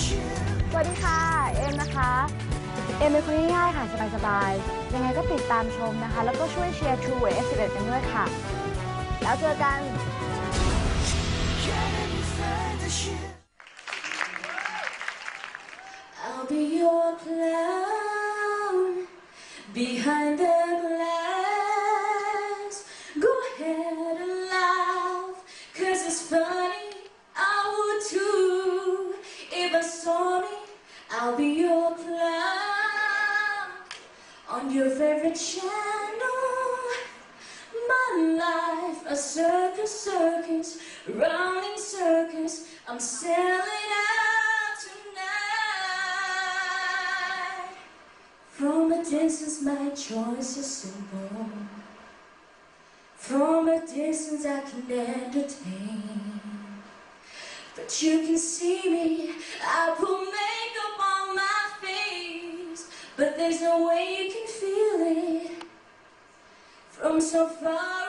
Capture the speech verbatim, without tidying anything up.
สวัสดีค่ะเอ็มนะคะเอ็มเป็นคนง่ายๆค่ะสบายๆยังไงก็ติดตามชมนะคะแล้วก็ช่วยเชียร์ True เอ เอฟ สิบเอ็ด กันด้วยค่ะแล้วเจอกัน I'll be your clown behind the glass. Go ahead and laugh, cause it's funny. I would too. If I saw me, I'll be your clown on your favorite channel. My life, a circus, circus, round in circus. I'm selling out tonight. From a distance, my choice is simple. From a distance, I can entertain. But you can see me, I put makeup on my face. But there's no way you can feel it from so far